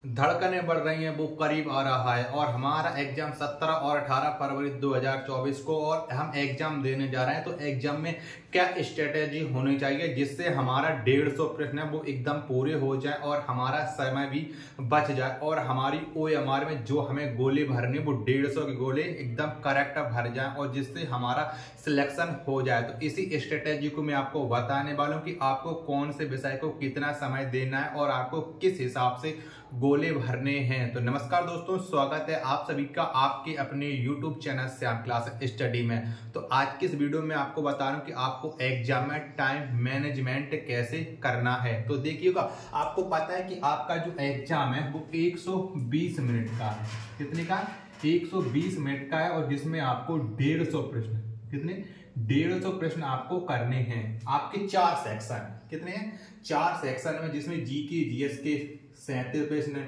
धड़कनें बढ़ रही हैं, वो करीब आ रहा है और हमारा एग्जाम 17 और 18 फरवरी 2024 को और हम एग्जाम देने जा रहे हैं। तो एग्जाम में क्या स्ट्रेटेजी होनी चाहिए जिससे हमारा 150 प्रश्न है वो एकदम पूरे हो जाए और हमारा समय भी बच जाए और हमारी OMR में जो हमें गोले भरने वो 150 के गोले एकदम करेक्ट भर जाए और जिससे हमारा सिलेक्शन हो जाए। तो इसी स्ट्रेटेजी को मैं आपको बताने वाला हूँ कि आपको कौन से विषय को कितना समय देना है और आपको किस हिसाब से गोले भरने हैं। तो नमस्कार दोस्तों, स्वागत है आप सभी का आपके अपने YouTube channel Shyam class study में। तो आज की इस वीडियो में आपको बता रहा हूं कि आपको एग्जाम में टाइम मैनेजमेंट कैसे करना है। तो देखिएगा, आपको पता है कि आपका जो एग्जाम है वो 120 मिनट का है। कितने का? 120 मिनट का है और जिसमें आपको 150 प्रश्न, कितने? 150 प्रश्न आपको करने हैं। आपके 4 सेक्शन, कितने हैं? 4 सेक्शन में, जिसमें जीके जीएस के 37 प्रश्न,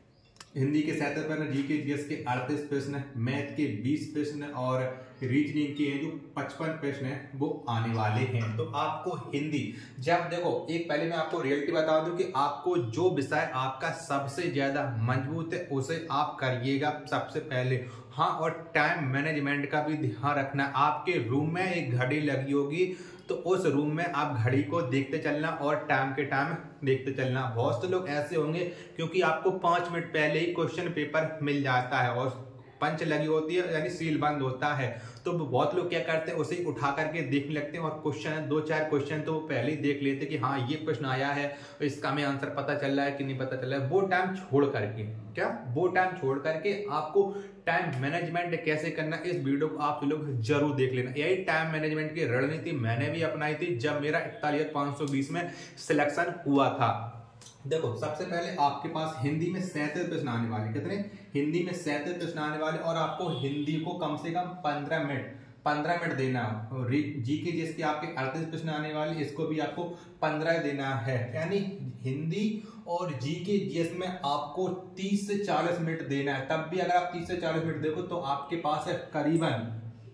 हिंदी के 37 प्रश्न, जीके जीएस के 38 प्रश्न, मैथ के 20 प्रश्न और रीजनिंग के जो 55 प्रश्न है वो आने वाले हैं। तो आपको हिंदी, जब देखो, एक पहले मैं आपको रियलिटी बता दूं कि आपको जो विषय आपका सबसे ज्यादा मजबूत है उसे आप करिएगा सबसे पहले। हाँ, और टाइम मैनेजमेंट का भी ध्यान रखना। आपके रूम में एक घड़ी लगी होगी तो उस रूम में आप घड़ी को देखते चलना और टाइम के टाइम देखते चलना। बहुत से लोग ऐसे होंगे क्योंकि आपको 5 मिनट पहले ही क्वेश्चन पेपर मिल जाता है और पंच लगी होती है, यानी सील बंद होता है। तो बहुत लोग क्या करते हैं, उसे उठा करके देखने लगते हैं और क्वेश्चन 2-4 क्वेश्चन तो वो पहले ही देख लेते हैं कि हाँ ये प्रश्न आया है, इसका हमें आंसर पता चल रहा है कि नहीं पता चल रहा है। वो टाइम छोड़ करके, क्या वो टाइम छोड़ करके आपको टाइम मैनेजमेंट कैसे करना, इस वीडियो को आप लोग जरूर देख लेना। यही टाइम मैनेजमेंट की रणनीति मैंने भी अपनाई थी जब मेरा 41,520 में सिलेक्शन हुआ था। देखो, सबसे पहले आपके पास हिंदी में 37 प्रश्न आने वाले। कितने? हिंदी में 37 प्रश्न आने वाले और आपको हिंदी को कम से कम 15 मिनट देना है। जीके जिसके आपके 38 प्रश्न आने वाले, इसको भी आपको 15 देना है। यानी हिंदी और जीके जीएस में आपको 30 से 40 मिनट देना है। तब भी अगर आप 30 से 40 मिनट देखो तो आपके पास है करीबन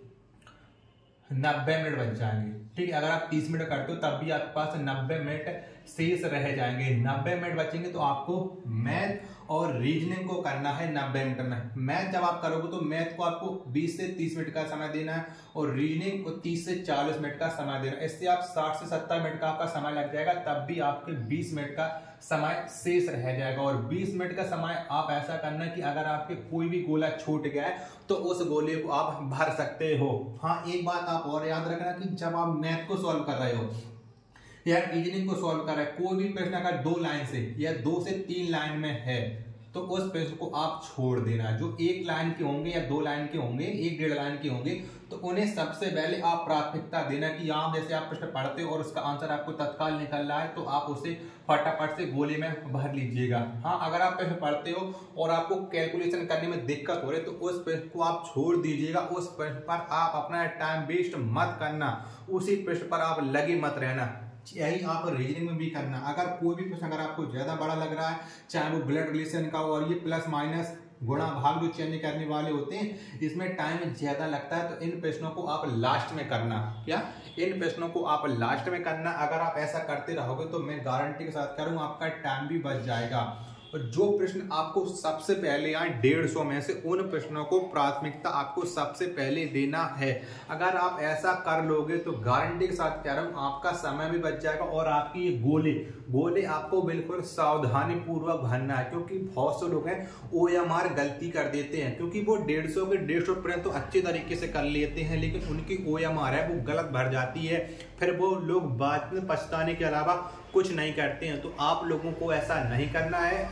90 मिनट बच जाएंगे। ठीक है, अगर आप 30 मिनट करते हो तब भी आपके पास 90 मिनट शेष रह जाएंगे। 90 मिनट बचेंगे तो आपको मैथ और रीजनिंग को करना है 90 मिनट में। मैथ जब आप करोगे तो मैथ को आपको 20 से 30 मिनट का समय देना है और रीजनिंग को 30 से 40 मिनट का समय देना है। इससे आप 60 से 70 मिनट का आपका समय लग जाएगा, तब भी आपके 20 मिनट का समय शेष रह जाएगा। और 20 मिनट का समय आप ऐसा करना कि अगर आपके कोई भी गोला छूट गया है तो उस गोले को आप भर सकते हो। हाँ, एक बात आप और याद रखना कि जब आप मैथ को सॉल्व कर रहे हो या रीजनिंग को सॉल्व कर रहे हैं, कोई भी प्रश्न अगर 2 लाइन से या 2 से 3 लाइन में है तो उस प्रश्न को आप छोड़ देना। जो 1 लाइन के होंगे या 2 लाइन के होंगे, 1-1.5 लाइन के होंगे, तो उन्हें सबसे पहले आप प्राथमिकता देना कि आप जैसे आप प्रश्न पढ़ते हो और उसका आंसर आपको तत्काल निकल रहा है तो आप उसे फटाफट से गोले में भर लीजिएगा। हाँ, अगर आप प्रश्न पढ़ते हो और आपको कैलकुलेशन करने में दिक्कत हो रही है तो उस प्रश्न को आप छोड़ दीजिएगा। उस प्रश्न पर आप अपना टाइम वेस्ट मत करना, उसी प्रश्न पर आप लगे मत रहना। यही आप रीजनिंग में भी करना। अगर कोई भी प्रश्न अगर आपको ज्यादा बड़ा लग रहा है, चाहे वो ब्लड रिलेशन का और ये प्लस माइनस गुणा भाग जो चेंज करने वाले होते हैं, इसमें टाइम ज्यादा लगता है, तो इन प्रश्नों को आप लास्ट में करना। क्या? इन प्रश्नों को आप लास्ट में करना। अगर आप ऐसा करते रहोगे तो मैं गारंटी के साथ करूं आपका टाइम भी बच जाएगा। और जो प्रश्न आपको सबसे पहले आए 150 में से, उन प्रश्नों को प्राथमिकता आपको सबसे पहले देना है। अगर आप ऐसा कर लोगे तो गारंटी के साथ कह रहा हूं आपका समय भी बच जाएगा और आपकी ये गोले आपको बिल्कुल सावधानी पूर्वक भरना है। क्योंकि बहुत से लोग हैं OMR गलती कर देते हैं, क्योंकि वो 150 के 150 प्रश्न तो अच्छे तरीके से कर लेते हैं लेकिन उनकी OMR है वो गलत भर जाती है, फिर वो लोग बाद में पछताने के अलावा कुछ नहीं करते हैं। तो आप लोगों को ऐसा नहीं करना है।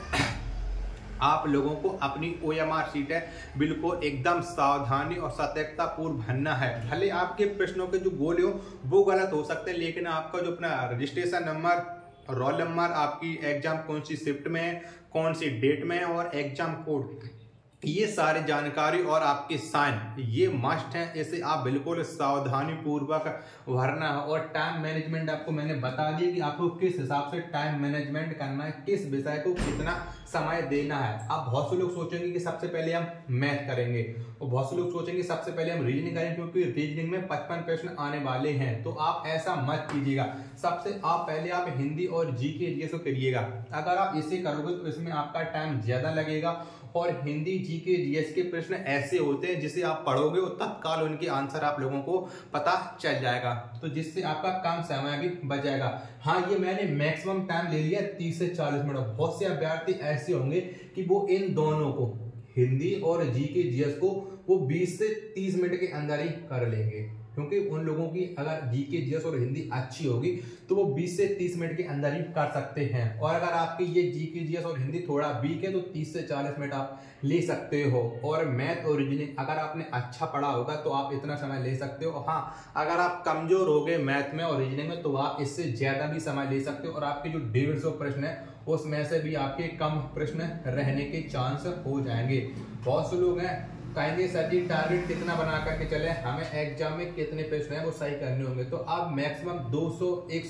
आप लोगों को अपनी OMR शीट है बिल्कुल एकदम सावधानी और सतर्कता पूर्व भरना है। भले आपके प्रश्नों के जो गोले हो वो गलत हो सकते हैं, लेकिन आपका जो अपना रजिस्ट्रेशन नंबर, रोल नंबर, आपकी एग्जाम कौन सी शिफ्ट में है, कौन सी डेट में है और एग्जाम कोड ये सारी जानकारी और आपके साइन ये मस्ट है, इसे आप बिल्कुल सावधानी पूर्वक भरना है। और टाइम मैनेजमेंट आपको मैंने बता दिया कि आपको किस हिसाब से टाइम मैनेजमेंट करना है, किस विषय को कितना समय देना है। आप बहुत से लोग सोचेंगे कि सबसे पहले हम मैथ करेंगे और बहुत से लोग सोचेंगे सबसे पहले हम रीजनिंग करेंगे, क्योंकि रीजनिंग में 55 प्रश्न आने वाले हैं। तो आप ऐसा मत कीजिएगा, सबसे आप पहले आप हिंदी और जीके जीएस को करिएगा। अगर आप इसे करोगे तो इसमें आपका टाइम ज्यादा लगेगा। और हिंदी जीके जीएस के प्रश्न ऐसे होते हैं जिसे आप पढ़ोगे और तत्काल उनके आंसर आप लोगों को पता चल जाएगा, तो जिससे आपका कम समय भी बच जाएगा। हाँ, ये मैंने मैक्सिमम टाइम ले लिया 30 से 40 मिनट। बहुत से अभ्यर्थी ऐसे होंगे कि वो इन दोनों को, हिंदी और जीके जीएस को, वो 20 से 30 मिनट के अंदर ही कर लेंगे, क्योंकि उन लोगों की अगर जीके जीएस और हिंदी अच्छी होगी तो वो 20 से 30 मिनट के अंदर ही कर सकते हैं। और अगर आपकी ये जीके जीएस और हिंदी थोड़ा वीक है तो 30 से 40 मिनट आप ले सकते हो। और मैथ और रीजनिंग अगर आपने अच्छा पढ़ा होगा तो आप इतना समय ले सकते हो। हाँ, अगर आप कमजोर हो गए मैथ में और रीजनिंग में तो आप इससे ज्यादा भी समय ले सकते हो। और आपके जो 150 प्रश्न है उसमें से भी आपके कम प्रश्न रहने के चांस हो जाएंगे। बहुत से लोग हैं कहेंगे सर जी टारगेट कितना बना करके चले, हमें एग्जाम में कितने प्रश्न हैं वो सही करने होंगे। तो आप मैक्सिमम 200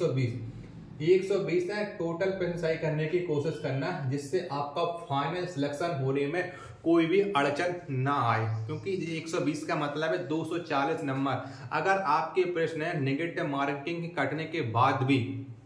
120 है टोटल प्रश्न सही करने की कोशिश करना, जिससे आपका फाइनल सिलेक्शन होने में कोई भी अड़चन ना आए। क्योंकि 120 का मतलब है 240 नंबर। अगर आपके प्रश्न नेगेटिव मार्किंग कटने के बाद भी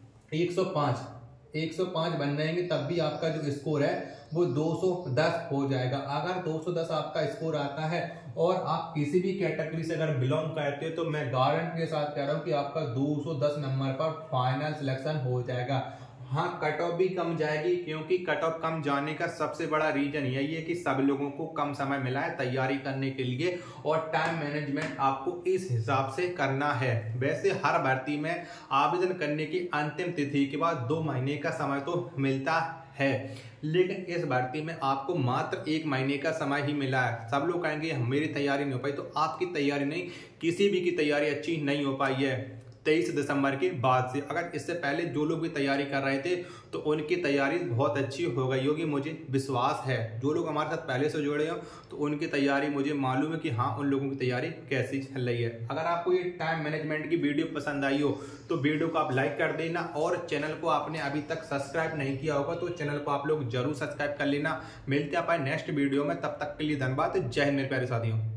105 बन जाएंगे तब भी आपका जो स्कोर है वो 210 हो जाएगा। अगर 210 आपका स्कोर आता है और आप किसी भी कैटेगरी से अगर बिलोंग करते हो तो मैं गारंटी के साथ कह रहा हूं कि आपका 210 नंबर पर फाइनल सिलेक्शन हो जाएगा। हाँ, कट ऑफ भी कम जाएगी, क्योंकि कट ऑफ कम जाने का सबसे बड़ा रीजन यही है कि सब लोगों को कम समय मिला है तैयारी करने के लिए, और टाइम मैनेजमेंट आपको इस हिसाब से करना है। वैसे हर भर्ती में आवेदन करने की अंतिम तिथि के बाद 2 महीने का समय तो मिलता है, लेकिन इस भर्ती में आपको मात्र 1 महीने का समय ही मिला है। सब लोग कहेंगे मेरी तैयारी नहीं हो पाई, तो आपकी तैयारी नहीं, किसी भी की तैयारी अच्छी नहीं हो पाई है 23 दिसंबर के बाद से। अगर इससे पहले जो लोग भी तैयारी कर रहे थे तो उनकी तैयारी बहुत अच्छी हो गई होगी, मुझे विश्वास है। जो लोग हमारे साथ पहले से जुड़े हो तो उनकी तैयारी मुझे मालूम है कि हाँ, उन लोगों की तैयारी कैसी चल रही है। अगर आपको ये टाइम मैनेजमेंट की वीडियो पसंद आई हो तो वीडियो को आप लाइक कर देना, और चैनल को आपने अभी तक सब्सक्राइब नहीं किया होगा तो चैनल को आप लोग जरूर सब्सक्राइब कर लेना। मिलते हैं नेक्स्ट वीडियो में, तब तक के लिए धन्यवाद। जय हिंद मेरे प्यारे साथियों।